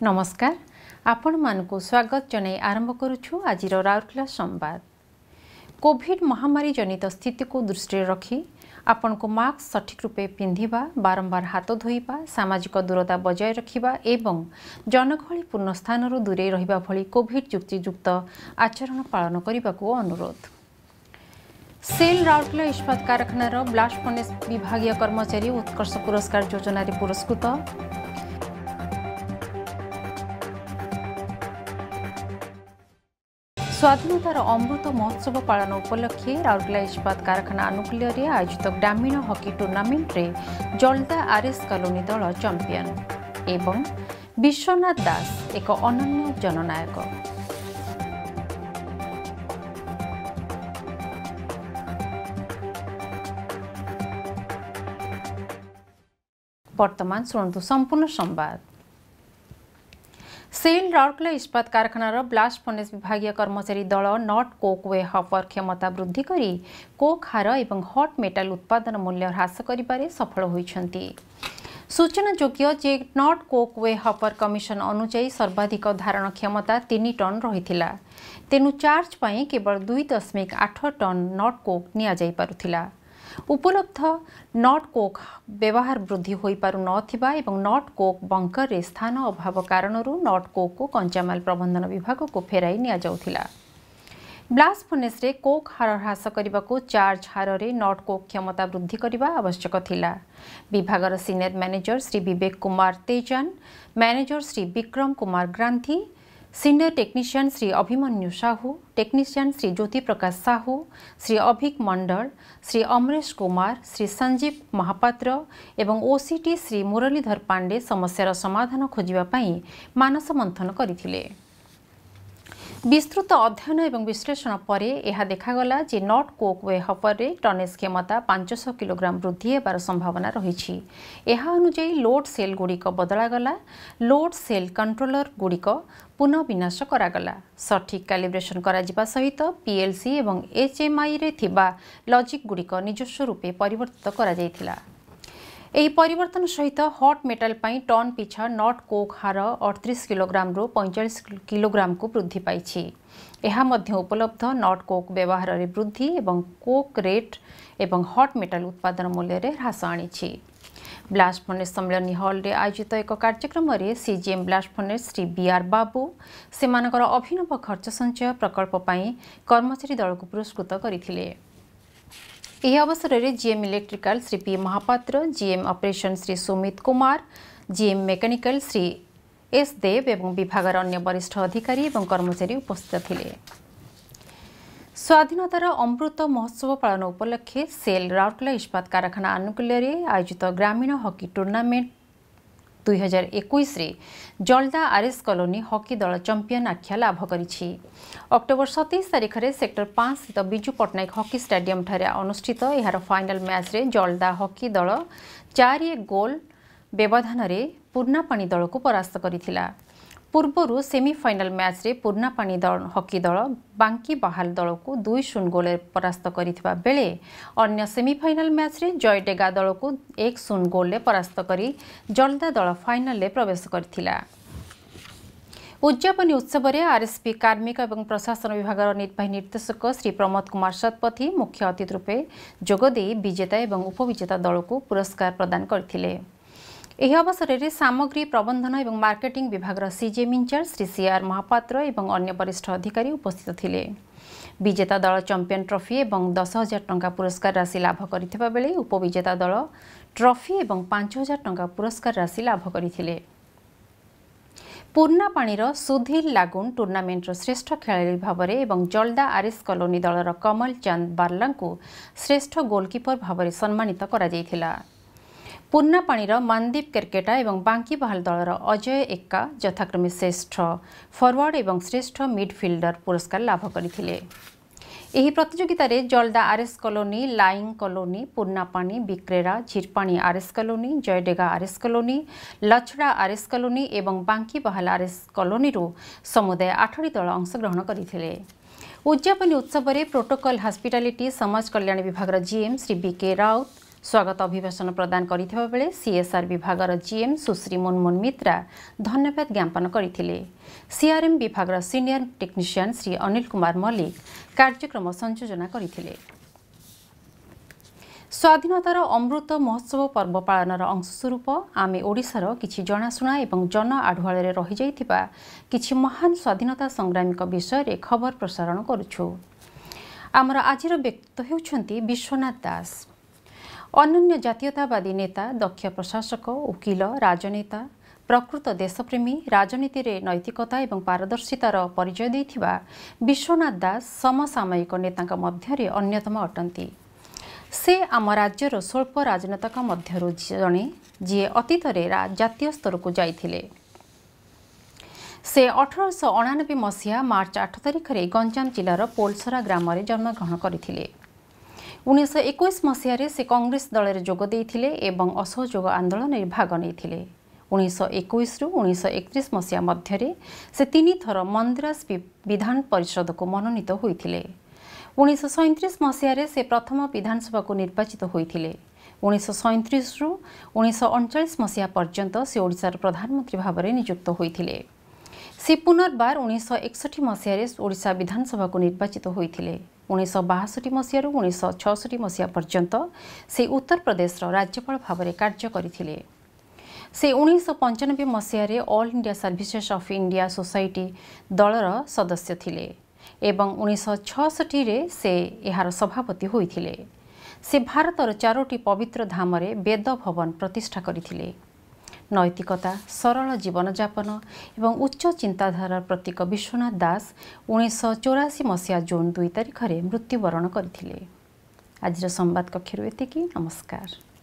नमस्कार आपण मानकु स्वागत जनाई आरंभ करुछु आजिर राउरकेला संवाद। कोविड महामारी जनित स्थिति को दृष्टि रखी आपण को मास्क सठिक रूपे पिंधिबा, बारंबार हाथ धोइबा, सामाजिक दूरता बजाय रखिबा एवं जनगहलीपूर्ण स्थानरू दूरे रहिबा भली कोविड युक्तियुक्त आचरण पालन करने अनुरोध। सेल राउरकेला इस्पात कारखानार ब्लास्ट फर्नेस विभागीय कर्मचारी उत्कर्ष पुरस्कार योजना पुरस्कृत। स्वाधीनतार अमृत महोत्सव पालन उपलक्षे राउरकेला इस्पात कारखाना आनुकूल्य आयोजित ग्रामीण हॉकी टूर्नामेंट रे जलदा आरएस कॉलोनी दल चैंपियन एवं विश्वनाथ दास एक अनन्य जननायक। वर्तमान शुणु संपूर्ण संवाद। सेल राउरकेला इस्पात कारखानार ब्लास्ट फर्नेस विभागीय कर्मचारी दल नट कोक वे हपर क्षमता वृद्धि करी कोक हार एवं हट मेटाल उत्पादन मूल्य ह्रास करिबारे सफल होइछन्ति। सूचना योग्य जे नट कोक वे हपर कमिशन अनुसार सर्वाधिक धारण क्षमता 3 टन रहिथिला, तेनु चार्ज पई केवल 2.8 टन नट कोक निया जाई पारुथिला। उपलब्ध नट कोक व्यवहार वृद्धि होई पारु नथिबा एवं नट कोक बंकर रे स्थान अभाव कारणरू नट कोक को कंचामाल प्रबंधन विभाग को फेराई निया जाउथिला। ब्लास्ट फर्नेस रे कोक हार ह्रास करने को चार्ज हार रे नट कोक क्षमता वृद्धि करने आवश्यक थिला। विभागर senior manager Shri Vivek Kumar Tejan, manager Shri Vikram Kumar Granthi, senior technician Shri Abhimanyu Sahu, technician Shri Jyoti Prakash Sahu, Shri Abhik Mandal, Shri Amaresh Kumar, Shri Sanjeev Mahapatra एवं ओसीटी श्री मुरलीधर पांडे समस्यार समाधान खोजिबा पई मानस मंथन करिथिले। विस्तृत अध्ययन एवं विश्लेषण परे यह देखागला जे नट कोक वे हपर रे टनेज क्षमता 500 किलोग्राम वृद्धि हेबार संभावना रही। यह अनुଯାयी लोड सेल गुड़िक बदलागला, लोड सेल कंट्रोलर गुड़िक पुनः विनाश करागला, सठिक कैलिब्रेशन कराजिबा सहित पीएलसी एवं एचएमआई रे थिबा लॉजिक गुड़िक निजस्व रूपे परिवर्तित करा जायथिला। एही परिवर्तन सहित हट मेटाल पई टन पिछा नट कोक हार 38 किलोग्राम रो 45 किलोग्राम को वृद्धि पाइछि। यह मध्य उपलब्ध नट कोक व्यवहार रे वृद्धि एवं कोक रेट एवं हट मेटाल उत्पादन मूल्य रे ह्रास आनिछि। ब्लास्ट फर्नेस सम्मेलन हॉल रे आयोजित एक कार्यक्रम रे CGM blast furnace Shri BR Babu सेमानकर अभिनव खर्च संचय प्रकल्प पई कर्मचारी दल को पुरस्कृत करथिले। यह अवसर में GM electrical Shri P Mahapatra, GM operation Shri Sumit Kumar, GM mechanical Shri S Dev एवं विभागर अन्य वरिष्ठ अधिकारी एवं कर्मचारी उपस्थित थिले। स्वाधीनतार अमृत महोत्सव पालन उपलक्षे सेल राउरकेला इस्पात कारखाना आनुकूल्य आयोजित ग्रामीण हॉकी टूर्नामेंट 2021 रे जलदा आरएस कॉलोनी हॉकी दल चैंपियन आख्या लाभ करिछि। अक्टोबर 27 तारिख रे सेक्टर 5 स्थित बिजू पट्टनायक हॉकी स्टेडियम ठारे अनुष्ठित यार फाइनल मैच रे जलदा हॉकी दल 4-1 गोल व्यवधान रे पूर्णापानी दल को परास्त करिथिला। पूर्वरु सेमीफाइनल मैच रे पूर्णापानी दल हॉकी दल बांकी बहाल दल को 2-0 गोल परास्त करिथिबा बेले अन्य सेमीफाइनल मैच रे जयडेगा दल को 1-0 गोल ले परास्त करी जलदा दल फाइनल ले प्रवेश करथिला। उद्यापनी उत्सव रे आरएसपी कार्मिक एवं प्रशासन विभाग निर्वाही निर्देशक श्री प्रमोद कुमार शतपथी मुख्य अतिथि रूपे जोगदे विजेता एवं उपविजेता दल को पुरस्कार प्रदान करथिले। एही अवसर में सामग्री प्रबंधन एवं मार्केटिंग विभाग CGM in-charge Shri CR Mahapatra एवं अन्य वरिष्ठ अधिकारी उपस्थित थिले। विजेता दल चैंपियन ट्रॉफी एवं 10,000 टंका पुरस्कार राशि लाभ करथिबा बेले उपविजेता दल ट्रॉफी एवं 5,000 टंका पुरस्कार राशि लाभ करथिले। पूर्णापाणीर सुधीर लागुन टूर्नामेंटर श्रेष्ठ खेलाड़ी भाव में एवं जलदा आरएस कॉलोनी दलर कमल चांद बार्ला को श्रेष्ठ गोलकीपर भाव में सम्मानित करा जायथिला। पूर्णापाणीर मानदीप केरकेटा एवं बांकी बहाल दलर अजय एक्का यथाक्रमे श्रेष्ठ फरवर्ड एवं श्रेष्ठ मिडफिल्डर पुरस्कार लाभ करथिले। एही प्रतियोगिता रे Jalda RS colony, Laing colony, Purnapani, Bikrera, Jhirpani RS colony, Jaydega RS colony, Lachhda RS colony एवं बांकी बहाल आरएस कॉलोनी रो समुदाय 8टी दल अंशग्रहण करथिले। उद्यापनी उत्सव में प्रोटोकॉल हॉस्पिटैलिटी समाज कल्याण विभाग जीएम श्री बीके राउत, स्वागत अभिभाषण प्रदान करिथिबा बेले सीएसआर विभागर जीएम सुश्री मुनमुन मित्रा धन्यवाद ज्ञापन करथिले। सीआरएम विभागर सीनियर टेक्नीशियन श्री अनिल कुमार मल्लिक कार्यक्रम संयोजना करथिले। स्वाधीनतार अमृत महोत्सव पर्व पालनर अंशस्वरूप आमे ओडिशार किछि जनाशुना एवं जन आढुआଳରେ रहि जाइथिबा किछि महान स्वाधीनता संग्रामीक विषय खबर प्रसारण करुछु। आमर आजिर व्यक्तित्व हेउछन्ति विश्वनाथ दास। अनन्य जातीयतावादी नेता, दक्ष प्रशासक, वकील, राजनेता, प्रकृत देशप्रेमी, राजनीति रे नैतिकता एवं पारदर्शितार परिचय दैथिबा विश्वनाथ दास समसामयिक नेतांक मध्यरे अन्यतम अटंती। से आम राज्यर स्वल्प राजनेता मध्यरु जणे जी अतीतरे जातीय स्तर को जाइथिले। से 1899 मसीहा मार्च 8 तारिख रे गंजाम जिलार पोलसरा ग्राम रे जन्मग्रहण करथिले। 1921 मसीह से कांग्रेस दल रे जोग देइथिले एवं असहयोग आंदोलन रे भाग नैथिले। 1921 रु 1931 मसीहा मध्यरे से 3 थर मद्रास विधान परिषद को मनोनीत होइथिले। 1937 मसीह से प्रथम विधानसभा को निर्वाचित होइथिले। 1937 रु 1939 मसीहा पर्यंत से ओडिशार प्रधानमंत्री भाव में नियुक्त होइथिले। से पुनर्बार 1961 मसीह ओडिशा विधानसभा को निर्वाचित होइथिले। 1962 मसीह रु 1966 मसीहा पर्यंत से उत्तर प्रदेश राज्यपाल भाव में कार्य करथिले। से 1995 मसीह all India services of India society दलर सदस्य थिले एवं 1966 रे से एहार सभापति होइथिले। से भारतर 4टी पवित्र धाम रे वेद भवन प्रतिष्ठा करथिले। नैतिकता, सरल जीवन यापन एवं उच्च चिंताधारार प्रतीक विश्वनाथ दास 1984 मसीहा जून 2 तारिख रे मृत्युवरण करथिले। आजिर संवाद कक्षरु एतिकी। नमस्कार।